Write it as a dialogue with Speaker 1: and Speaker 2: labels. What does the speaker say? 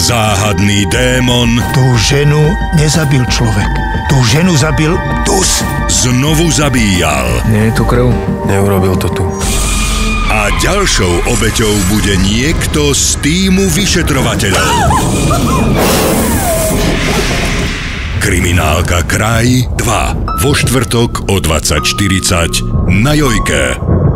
Speaker 1: Záhadný démon.
Speaker 2: Tú ženu nezabil človek. Tú ženu zabil dus.
Speaker 1: Znovu zabíjal.
Speaker 3: Nie je tu krv?
Speaker 4: Neurobil to tu.
Speaker 1: A ďalšou obeťou bude niekto z týmu vyšetrovateľov. Kriminálka Kraj 2. Vo štvrtok o 20:40 na Jojke.